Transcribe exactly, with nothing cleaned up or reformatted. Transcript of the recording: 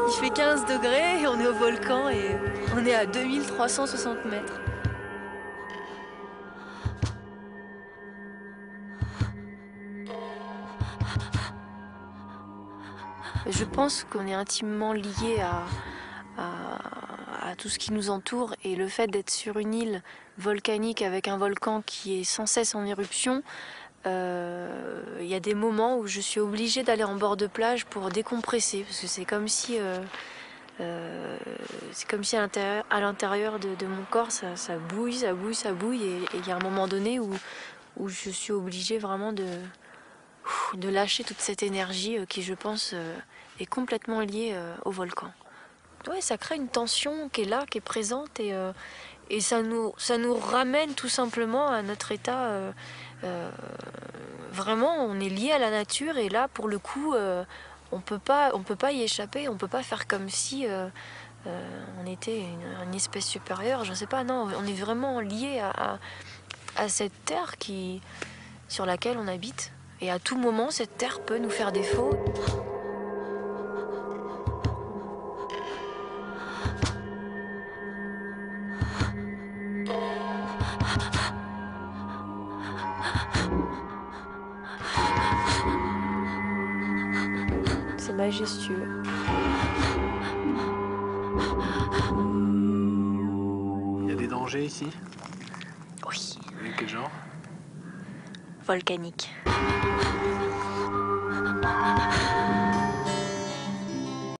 Il fait quinze degrés et on est au volcan et on est à deux mille trois cent soixante mètres. Je pense qu'on est intimement lié à, à, à tout ce qui nous entoure et le fait d'être sur une île volcanique avec un volcan qui est sans cesse en éruption, euh, il y a des moments où je suis obligée d'aller en bord de plage pour décompresser parce que c'est comme si, euh, euh, c'est comme si à l'intérieur, à l'intérieur de, de mon corps ça, ça bouille, ça bouille, ça bouille et il y a un moment donné où, où je suis obligée vraiment de, de lâcher toute cette énergie qui, je pense, est complètement liée au volcan. Ouais, ça crée une tension qui est là, qui est présente et, euh, et ça, nous, ça nous ramène tout simplement à notre état. Euh, euh, vraiment, on est lié à la nature et là, pour le coup, euh, on peut pas, on peut pas y échapper. On peut pas faire comme si euh, euh, on était une, une espèce supérieure. Je sais pas, non, on est vraiment lié à, à, à cette terre qui, sur laquelle on habite. Et à tout moment, cette terre peut nous faire défaut. C'est majestueux. Il y a des dangers ici? Oui. Et quel genre? Volcanique.